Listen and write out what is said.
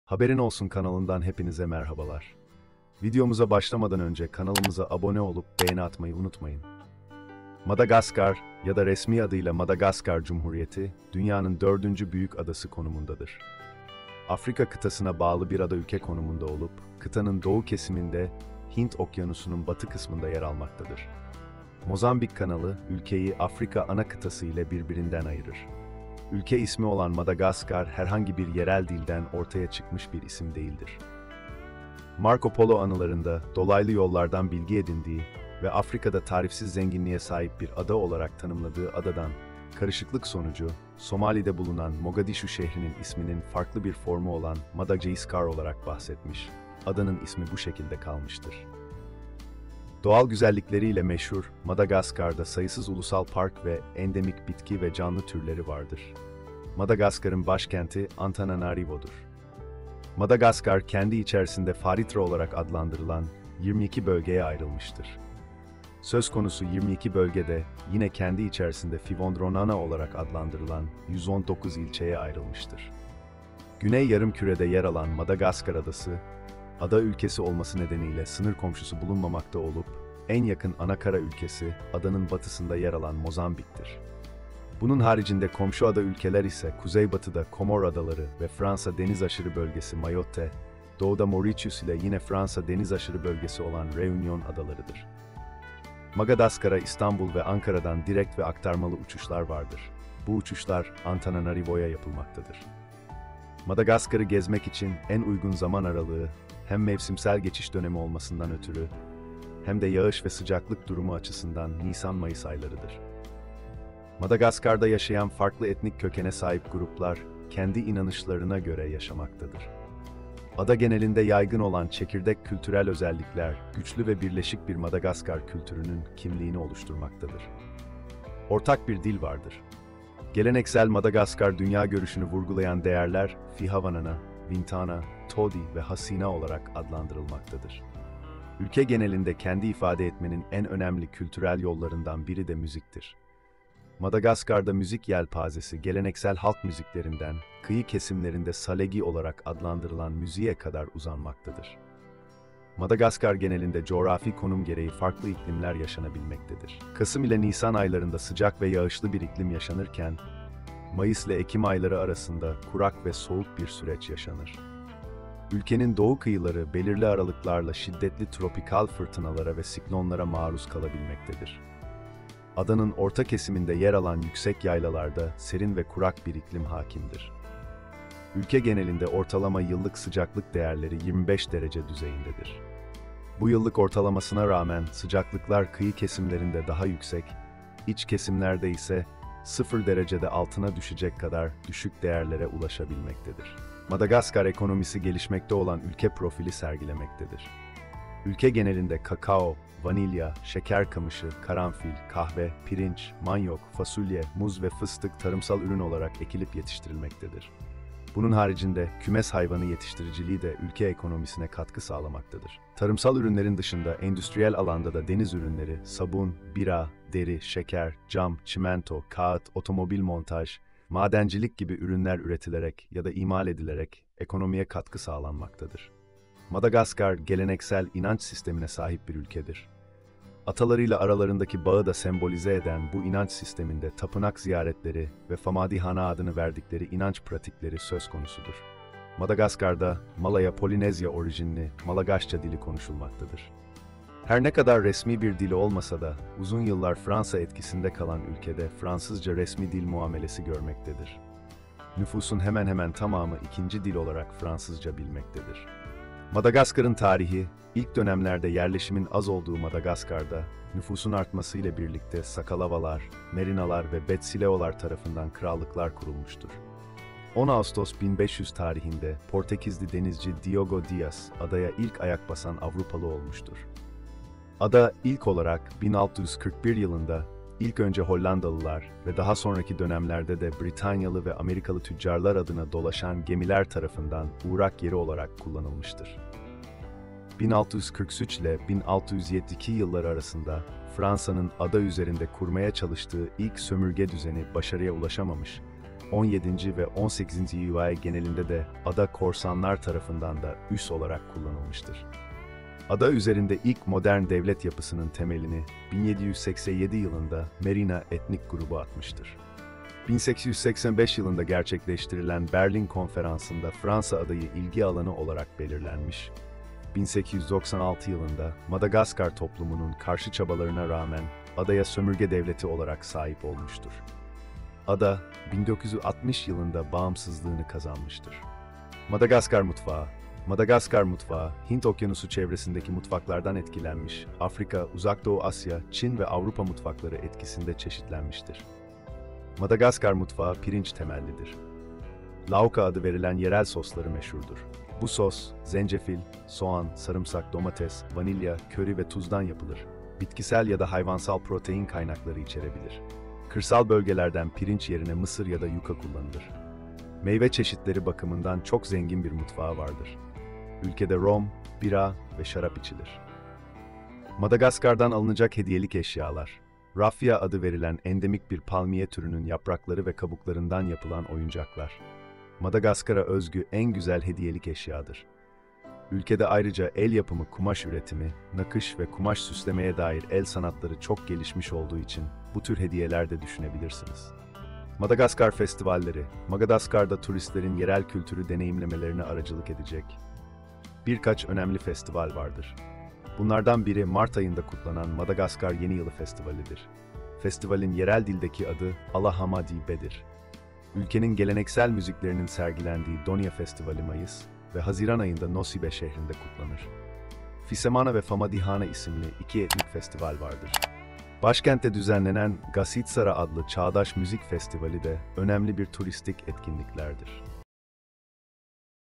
Haberin Olsun kanalından hepinize merhabalar. Videomuza başlamadan önce kanalımıza abone olup beğeni atmayı unutmayın. Madagaskar ya da resmi adıyla Madagaskar Cumhuriyeti, dünyanın dördüncü büyük adası konumundadır. Afrika kıtasına bağlı bir ada ülke konumunda olup, kıtanın doğu kesiminde Hint Okyanusu'nun batı kısmında yer almaktadır. Mozambik kanalı, ülkeyi Afrika ana kıtası ile birbirinden ayırır. Ülke ismi olan Madagaskar herhangi bir yerel dilden ortaya çıkmış bir isim değildir. Marco Polo anılarında dolaylı yollardan bilgi edindiği ve Afrika'da tarifsiz zenginliğe sahip bir ada olarak tanımladığı adadan, karışıklık sonucu Somali'de bulunan Mogadishu şehrinin isminin farklı bir formu olan Madagaskar olarak bahsetmiş. Adanın ismi bu şekilde kalmıştır. Doğal güzellikleriyle meşhur Madagaskar'da sayısız ulusal park ve endemik bitki ve canlı türleri vardır. Madagaskar'ın başkenti Antananarivo'dur. Madagaskar kendi içerisinde Faritra olarak adlandırılan 22 bölgeye ayrılmıştır. Söz konusu 22 bölgede yine kendi içerisinde Fivondronana olarak adlandırılan 119 ilçeye ayrılmıştır. Güney yarımkürede yer alan Madagaskar adası, ada ülkesi olması nedeniyle sınır komşusu bulunmamakta olup, en yakın anakara ülkesi adanın batısında yer alan Mozambik'tir. Bunun haricinde komşu ada ülkeler ise kuzeybatıda Komor Adaları ve Fransa denizaşırı bölgesi Mayotte, doğuda Mauritius ile yine Fransa denizaşırı bölgesi olan Réunion adalarıdır. Madagaskar'a İstanbul ve Ankara'dan direkt ve aktarmalı uçuşlar vardır. Bu uçuşlar Antananarivo'ya yapılmaktadır. Madagaskar'ı gezmek için en uygun zaman aralığı hem mevsimsel geçiş dönemi olmasından ötürü hem de yağış ve sıcaklık durumu açısından Nisan-Mayıs aylarıdır. Madagaskar'da yaşayan farklı etnik kökene sahip gruplar kendi inanışlarına göre yaşamaktadır. Ada genelinde yaygın olan çekirdek kültürel özellikler güçlü ve birleşik bir Madagaskar kültürünün kimliğini oluşturmaktadır. Ortak bir dil vardır. Geleneksel Madagaskar dünya görüşünü vurgulayan değerler Fihavanana, Vintana, Todi ve Hasina olarak adlandırılmaktadır. Ülke genelinde kendi ifade etmenin en önemli kültürel yollarından biri de müziktir. Madagaskar'da müzik yelpazesi geleneksel halk müziklerinden kıyı kesimlerinde salegi olarak adlandırılan müziğe kadar uzanmaktadır. Madagaskar genelinde coğrafi konum gereği farklı iklimler yaşanabilmektedir. Kasım ile Nisan aylarında sıcak ve yağışlı bir iklim yaşanırken, Mayıs ile Ekim ayları arasında kurak ve soğuk bir süreç yaşanır. Ülkenin doğu kıyıları belirli aralıklarla şiddetli tropikal fırtınalara ve siklonlara maruz kalabilmektedir. Adanın orta kesiminde yer alan yüksek yaylalarda serin ve kurak bir iklim hakimdir. Ülke genelinde ortalama yıllık sıcaklık değerleri 25 derece düzeyindedir. Bu yıllık ortalamasına rağmen sıcaklıklar kıyı kesimlerinde daha yüksek, iç kesimlerde ise 0 derecede altına düşecek kadar düşük değerlere ulaşabilmektedir. Madagaskar ekonomisi gelişmekte olan ülke profili sergilemektedir. Ülke genelinde kakao, vanilya, şeker kamışı, karanfil, kahve, pirinç, manyok, fasulye, muz ve fıstık tarımsal ürün olarak ekilip yetiştirilmektedir. Bunun haricinde kümes hayvanı yetiştiriciliği de ülke ekonomisine katkı sağlamaktadır. Tarımsal ürünlerin dışında endüstriyel alanda da deniz ürünleri, sabun, bira, deri, şeker, cam, çimento, kağıt, otomobil montaj, madencilik gibi ürünler üretilerek ya da imal edilerek ekonomiye katkı sağlanmaktadır. Madagaskar, geleneksel inanç sistemine sahip bir ülkedir. Atalarıyla aralarındaki bağı da sembolize eden bu inanç sisteminde tapınak ziyaretleri ve Famadihana adını verdikleri inanç pratikleri söz konusudur. Madagaskar'da Malaya Polinezya orijinli Malagaşça dili konuşulmaktadır. Her ne kadar resmi bir dili olmasa da uzun yıllar Fransa etkisinde kalan ülkede Fransızca resmi dil muamelesi görmektedir. Nüfusun hemen hemen tamamı ikinci dil olarak Fransızca bilmektedir. Madagaskar'ın tarihi, ilk dönemlerde yerleşimin az olduğu Madagaskar'da, nüfusun artmasıyla birlikte Sakalavalar, Merinalar ve Betsileolar tarafından krallıklar kurulmuştur. 10 Ağustos 1500 tarihinde Portekizli denizci Diogo Diaz, adaya ilk ayak basan Avrupalı olmuştur. Ada ilk olarak 1641 yılında ilk önce Hollandalılar ve daha sonraki dönemlerde de Britanyalı ve Amerikalı tüccarlar adına dolaşan gemiler tarafından uğrak yeri olarak kullanılmıştır. 1643 ile 1672 yılları arasında Fransa'nın ada üzerinde kurmaya çalıştığı ilk sömürge düzeni başarıya ulaşamamış 17. ve 18. yüzyıl genelinde de ada korsanlar tarafından da üs olarak kullanılmıştır. Ada üzerinde ilk modern devlet yapısının temelini 1787 yılında Merina etnik grubu atmıştır. 1885 yılında gerçekleştirilen Berlin Konferansı'nda Fransa adayı ilgi alanı olarak belirlenmiş. 1896 yılında Madagaskar toplumunun karşı çabalarına rağmen adaya sömürge devleti olarak sahip olmuştur. Ada, 1960 yılında bağımsızlığını kazanmıştır. Madagaskar mutfağı Madagaskar mutfağı, Hint Okyanusu çevresindeki mutfaklardan etkilenmiş, Afrika, Uzak Doğu Asya, Çin ve Avrupa mutfakları etkisinde çeşitlenmiştir. Madagaskar mutfağı pirinç temellidir. Lauka adı verilen yerel sosları meşhurdur. Bu sos, zencefil, soğan, sarımsak, domates, vanilya, köri ve tuzdan yapılır. Bitkisel ya da hayvansal protein kaynakları içerebilir. Kırsal bölgelerden pirinç yerine mısır ya da yuka kullanılır. Meyve çeşitleri bakımından çok zengin bir mutfağı vardır. Ülkede rom, bira ve şarap içilir. Madagaskar'dan alınacak hediyelik eşyalar. Raffia adı verilen endemik bir palmiye türünün yaprakları ve kabuklarından yapılan oyuncaklar. Madagaskar'a özgü en güzel hediyelik eşyadır. Ülkede ayrıca el yapımı kumaş üretimi, nakış ve kumaş süslemeye dair el sanatları çok gelişmiş olduğu için bu tür hediyeler de düşünebilirsiniz. Madagaskar festivalleri, Madagaskar'da turistlerin yerel kültürü deneyimlemelerine aracılık edecek birkaç önemli festival vardır. Bunlardan biri Mart ayında kutlanan Madagaskar Yeni Yılı Festivali'dir. Festivalin yerel dildeki adı Alahamadi Be'dir. Ülkenin geleneksel müziklerinin sergilendiği Donia Festivali Mayıs ve Haziran ayında Nosibe şehrinde kutlanır. Fisemana ve Famadihana isimli iki etnik festival vardır. Başkentte düzenlenen Gasitsara adlı çağdaş müzik festivali de önemli bir turistik etkinliklerdir.